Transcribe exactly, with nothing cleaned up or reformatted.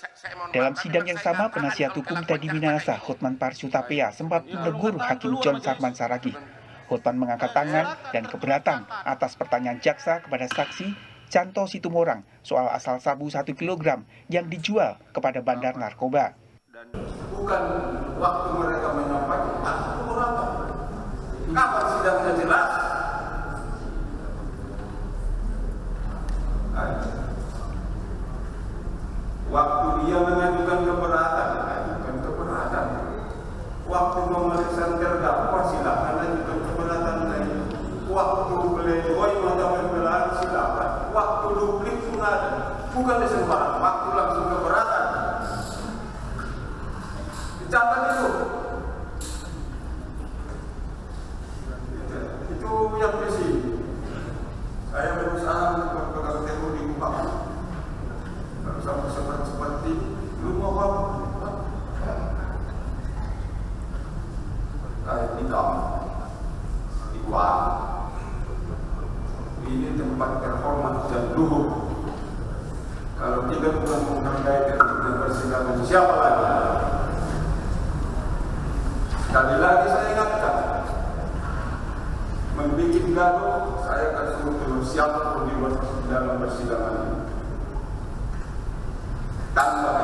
Dalam sidang yang sama, penasihat hukum Teddy Minahasa, Hotman Paris Hutapea, sempat menegur Hakim John Sarman Saragih. Hotman mengangkat tangan dan keberatan atas pertanyaan jaksa kepada saksi Canto Situmorang soal asal sabu satu kilogram yang dijual kepada bandar narkoba. Bukan waktu mereka menyampaikan, aku berapa? Kapan sidangnya jelas? Waktu dia mengajukan keberatan, ajukan keberatan. Waktu memeriksa terdakwa, silakan ajukan keberatan lagi. Waktu pledoi mata pembelaan, silakan. Waktu duplik pun ada. Bukan di sembarang waktu langsung keberatan. Dicatat itu. Itu yang visi. Saya berusaha untuk berpegang teguh di kuhap. Kalau sampai seperti lu mau apa? Kayak nikah, iwan. Ini tempat terhormat dan luhur. Kalau kita bukan menghargai dan persidangan, siapa lagi? Sekali lagi saya ingatkan, membuat gaduh, saya akan suruh turun siapapun di dalam persidangan ini. Tanpa